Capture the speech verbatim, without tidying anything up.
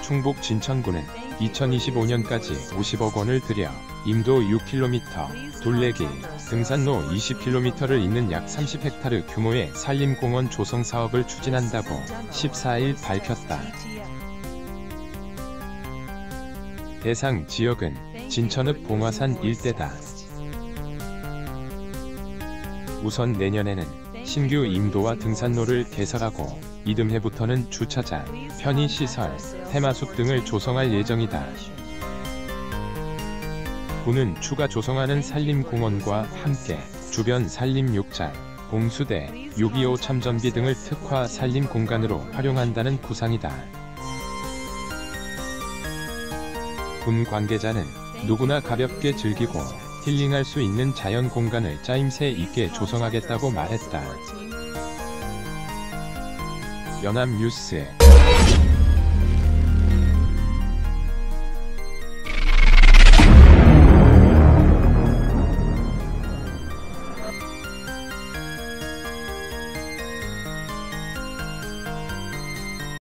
충북 진천군은 이천이십오 년까지 오십억 원을 들여 임도 육 킬로미터, 둘레길, 등산로 이십 킬로미터를 잇는 약 삼십 헥타르 규모의 산림공원 조성 사업을 추진한다고 십사 일 밝혔다. 대상 지역은 진천읍 봉화산 일대다. 우선 내년에는 신규 임도와 등산로를 개설하고 이듬해부터는 주차장, 편의시설, 테마숲 등을 조성할 예정이다. 군은 추가 조성하는 산림공원과 함께 주변 산림욕장, 공수대, 육이오 참전비 등을 특화 산림공간으로 활용한다는 구상이다. 군 관계자는 누구나 가볍게 즐기고 힐링할 수 있는 자연 공간을 짜임새 있게 조성하겠다고 말했다. 연합뉴스